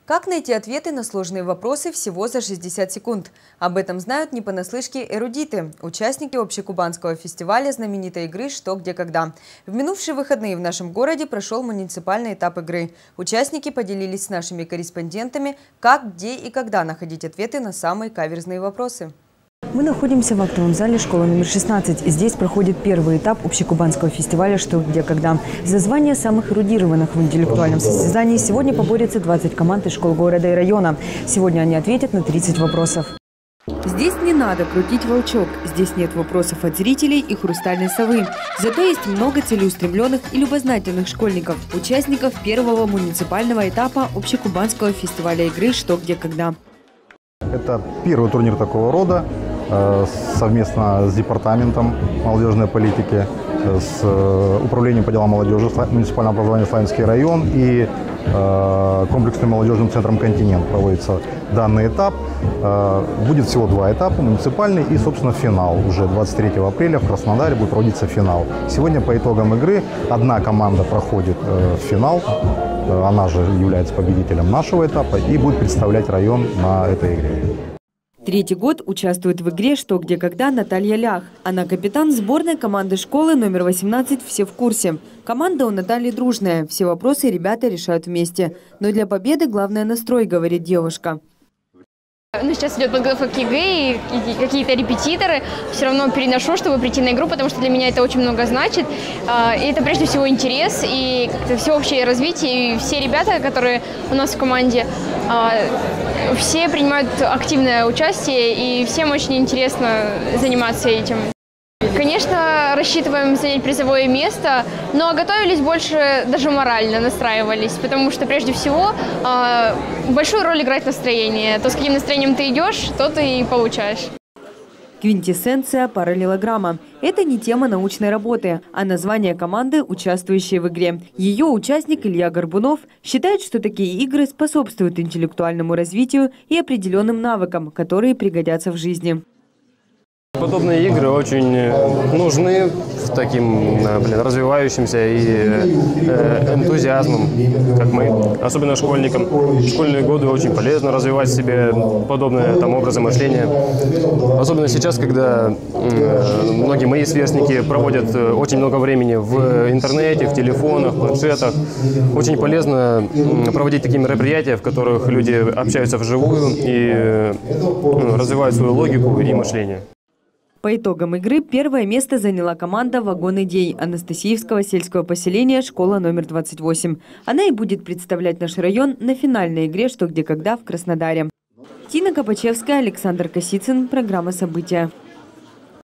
Как найти ответы на сложные вопросы всего за 60 секунд? Об этом знают не понаслышке эрудиты, участники общекубанского фестиваля знаменитой игры «Что, где, когда». В минувшие выходные в нашем городе прошел муниципальный этап игры. Участники поделились с нашими корреспондентами, как, где и когда находить ответы на самые каверзные вопросы. Мы находимся в актовом зале школы номер 16. Здесь проходит первый этап общекубанского фестиваля «Что, где, когда». За звание самых эрудированных в интеллектуальном состязании сегодня поборются 20 команд из школ города и района. Сегодня они ответят на 30 вопросов. Здесь не надо крутить волчок. Здесь нет вопросов от зрителей и хрустальной совы. Зато есть много целеустремленных и любознательных школьников, участников первого муниципального этапа общекубанского фестиваля игры «Что, где, когда». Это первый турнир такого рода. Совместно с департаментом молодежной политики, с управлением по делам молодежи муниципального образования Славянский район и комплексным молодежным центром «Континент» проводится данный этап. Будет всего два этапа, муниципальный и, собственно, финал. Уже 23 апреля в Краснодаре будет проводиться финал. Сегодня по итогам игры одна команда проходит в финал, она же является победителем нашего этапа и будет представлять район на этой игре. Третий год участвует в игре «Что, где, когда» Наталья Лях. Она капитан сборной команды школы номер 18 «Все в курсе». Команда у Натальи дружная. Все вопросы ребята решают вместе. Но для победы главное настрой, говорит девушка. Сейчас идет подготовка к ЕГЭ и какие-то репетиторы. Все равно переношу, чтобы прийти на игру, потому что для меня это очень много значит. И это прежде всего интерес и всеобщее развитие. И все ребята, которые у нас в команде, все принимают активное участие, и всем очень интересно заниматься этим. Конечно, рассчитываем занять призовое место, но готовились больше, даже морально настраивались, потому что прежде всего большую роль играет настроение. То, с каким настроением ты идешь, то ты и получаешь. Квинтэссенция параллелограмма. Это не тема научной работы, а название команды, участвующей в игре. Ее участник Илья Горбунов считает, что такие игры способствуют интеллектуальному развитию и определенным навыкам, которые пригодятся в жизни. Подобные игры очень нужны таким развивающимся и энтузиазмом, как мы, особенно школьникам. В школьные годы очень полезно развивать в себе подобное образы мышления. Особенно сейчас, когда многие мои сверстники проводят очень много времени в интернете, в телефонах, планшетах. Очень полезно проводить такие мероприятия, в которых люди общаются вживую и развивают свою логику и мышление. По итогам игры первое место заняла команда «Вагон идей» Анастасиевского сельского поселения, школа номер 28. Она и будет представлять наш район на финальной игре «Что, где, когда» в Краснодаре. Тина Копачевская, Александр Косицын. Программа «События».